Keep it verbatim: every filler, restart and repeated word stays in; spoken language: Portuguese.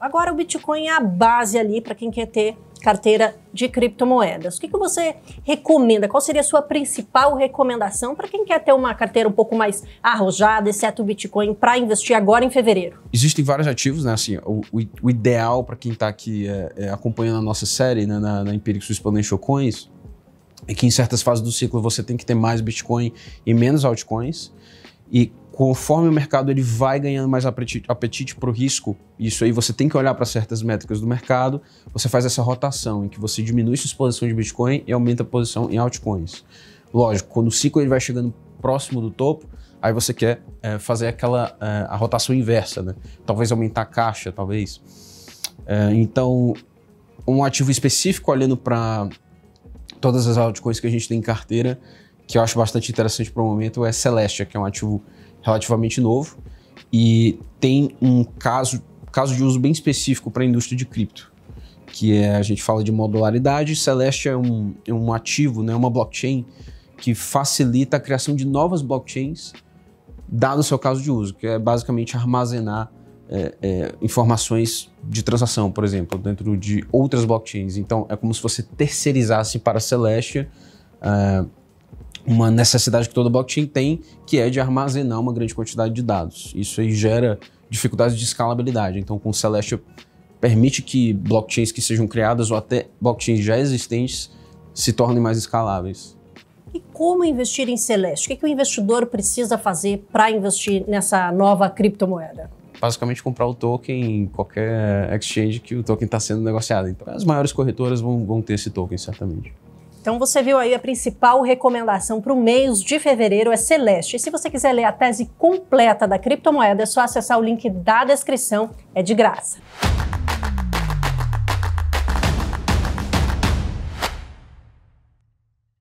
Agora o Bitcoin é a base ali para quem quer ter carteira de criptomoedas. O que, que você recomenda? Qual seria a sua principal recomendação para quem quer ter uma carteira um pouco mais arrojada, exceto o Bitcoin, para investir agora em fevereiro? Existem vários ativos, né? Assim, o, o, o ideal para quem está aqui é, é, acompanhando a nossa série, né, na, na Empiricus Exponential Coins, é que em certas fases do ciclo você tem que ter mais Bitcoin e menos altcoins. E conforme o mercado ele vai ganhando mais apetite, apetite para o risco, isso aí você tem que olhar para certas métricas do mercado, você faz essa rotação em que você diminui sua exposição de Bitcoin e aumenta a posição em altcoins. Lógico, quando o ciclo ele vai chegando próximo do topo, aí você quer é, fazer aquela é, a rotação inversa, né? Talvez aumentar a caixa, talvez. É, então, um ativo específico olhando para todas as altcoins que a gente tem em carteira, que eu acho bastante interessante para o momento, é Celestia, que é um ativo relativamente novo e tem um caso, caso de uso bem específico para a indústria de cripto, que é, a gente fala de modularidade. Celestia é um, é um ativo, né, uma blockchain que facilita a criação de novas blockchains, dado o seu caso de uso, que é basicamente armazenar é, é, informações de transação, por exemplo, dentro de outras blockchains. Então é como se você terceirizasse para a Celestia uh, uma necessidade que toda blockchain tem, que é de armazenar uma grande quantidade de dados. Isso aí gera dificuldades de escalabilidade. Então, com o Celestia, permite que blockchains que sejam criadas ou até blockchains já existentes se tornem mais escaláveis. E como investir em Celestia? O que, que o investidor precisa fazer para investir nessa nova criptomoeda? Basicamente, comprar o token em qualquer exchange que o token está sendo negociado. Então, as maiores corretoras vão, vão ter esse token, certamente. Então você viu aí a principal recomendação para o mês de fevereiro é Celestia. E se você quiser ler a tese completa da criptomoeda, é só acessar o link da descrição, é de graça.